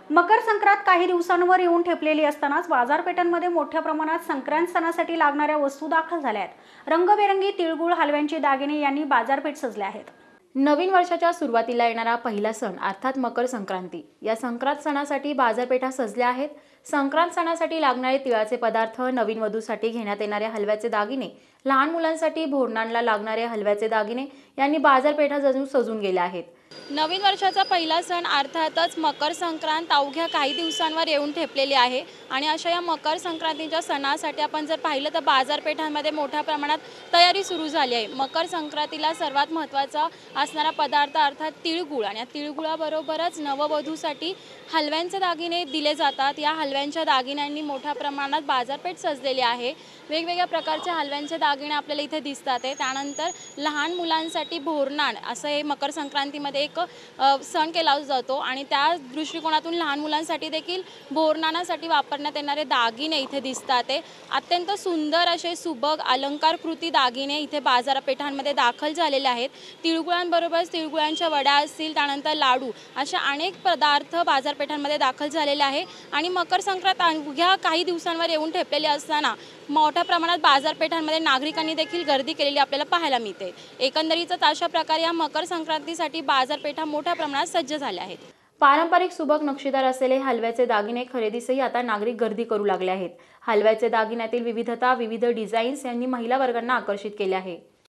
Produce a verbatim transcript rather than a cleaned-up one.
मकर संक्रांत काही दिवसांवर येऊन ठेपलेली असतानाच बाजारपेठांमध्ये मोठ्या प्रमाणात संक्रांत सणासाठी लागणाऱ्या वस्तू दाखल झाल्या आहेत। रंगबेरंगी तिळगुळ, हलव्यांचे दागिने यांनी बाजारपेठ सजले आहेत। नवीन वर्षाच्या सुरुवातीला येणारा पहिला सण अर्थात मकर संक्रांती। या संक्रांत सणासाठी बाजारपेठा सजल्या आहेत। संक्रांत सणासाठी लागणारे तिळाचे पदार्थ, नवीन वधूसाठी घेण्यात येणारे हलव्याचे दागिने, लहान मुलांसाठी भोरणांना लागणारे हलव्याचे दागिने यांनी बाजारपेठा जणू सजून गेल्या आहेत। नवीन वर्षाचा पहिला सण अर्थातच मकर संक्रांत अवघ्या काही दिवसांवर येऊन ठेपलेली आहे आणि अशा या मकर संक्रांतीच्या सणासाठी आपण जर पाहिलं तर बाजारपेठांमध्ये मोठ्या प्रमाणात तयारी सुरू झाली आहे। मकर संक्रांतीला सर्वात महत्त्वाचा असणारा पदार्थ अर्थात तिळगुळ आणि या तिळगुळाबरोबरच नववधूसाठी हलव्यांचे दागिने दिले जातात। या हलव्यांच्या दागिन्यांनी मोठ्या प्रमाणात बाजारपेठ सजलेली आहे। वेगवेगळ्या प्रकारचे हलव्यांचे दागिने आपल्याला इथे दिसतात आहे। त्यानंतर लहान मुलांसाठी भोरनाण असं हे मकर संक्रांतीमध्ये एक सण केला जातो आणि त्या दृष्टिकोनातून लहान मुलांसाठी देखील भोरनाणासाठी वापरण्यात येणारे दागिने इथे दिसतात आहे। अत्यंत सुंदर असे सुबक अलंकारकृती दागिने इथे बाजारपेठांमध्ये दाखल झालेले आहेत। तिळगुळांबरोबरच तिळगुळांच्या वड्या असतील, त्यानंतर लाडू अशा अनेक पदार्थ बाजारपेठांमध्ये दाखल झालेले आहे आणि मकर संक्रांत अवघ्या काही दिवसांवर येऊन ठेपलेली असताना मोठ्या प्रमाणात बाजारपेठांमध्ये नागरिकांनी देखील गर्दी केलेली आपल्याला पाहायला मिळते। एकंदरीतच अशा प्रकारे या मकर संक्रांतीसाठी बाजारपेठा मोठ्या प्रमाणात सज्ज झाल्या आहेत। पारंपरिक सुबक नक्षीदार असलेले हलव्याचे दागिने खरेदीसही आता नागरिक गर्दी करू लागले आहेत। हलव्याचे दागिन्यातील विविधता, विविध डिझाईन्स यांनी महिला वर्गांना आकर्षित केले आहे।